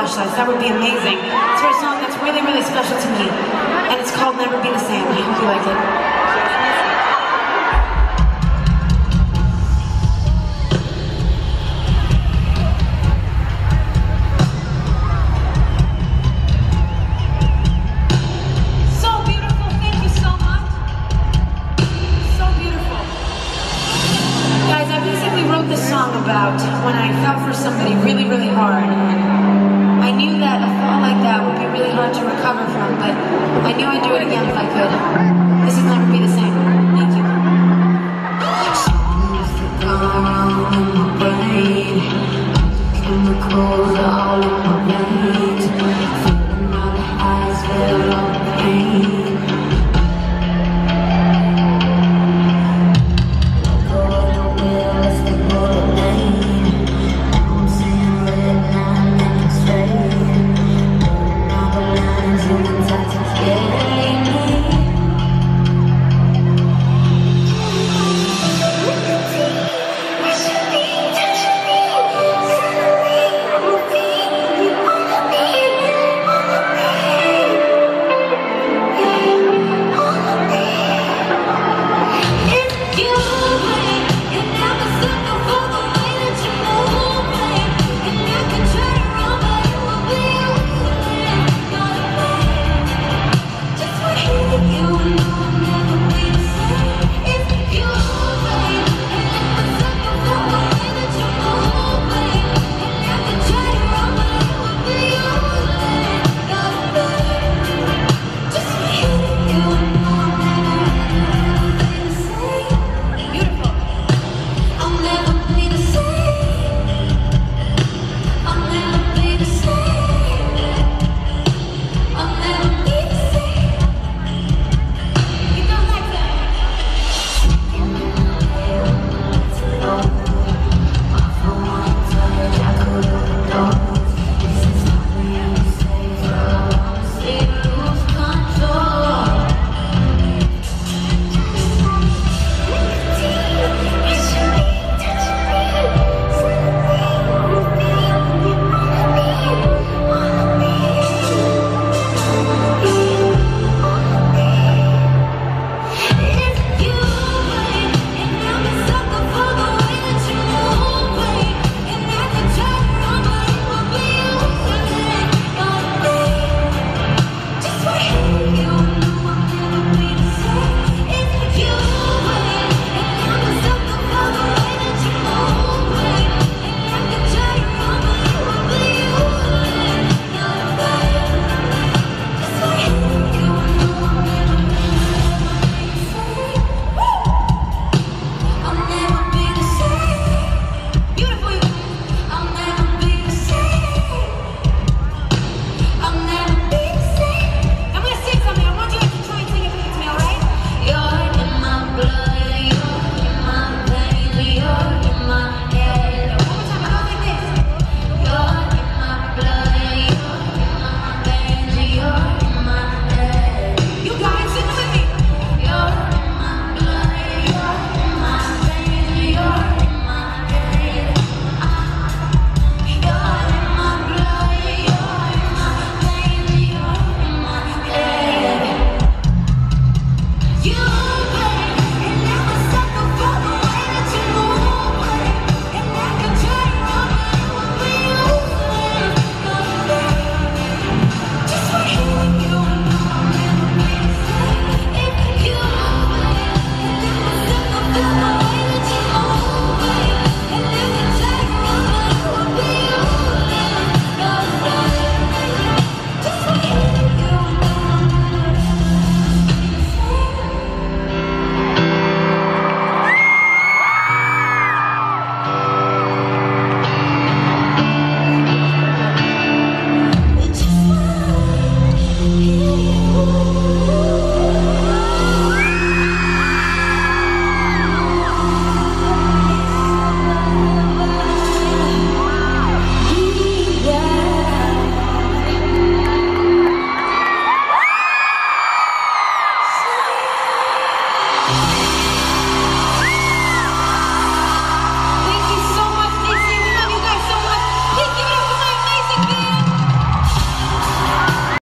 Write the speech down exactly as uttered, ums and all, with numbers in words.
flashlights. That would be amazing. It's for a song that's really, really special to me. And it's called Never Be the Same. I hope you like it. About when I fell for somebody really, really hard. And I knew that a fall like that would be really hard to recover from, but I knew I'd do it again if I could. This will never be the same. Thank you. Chemicals all in my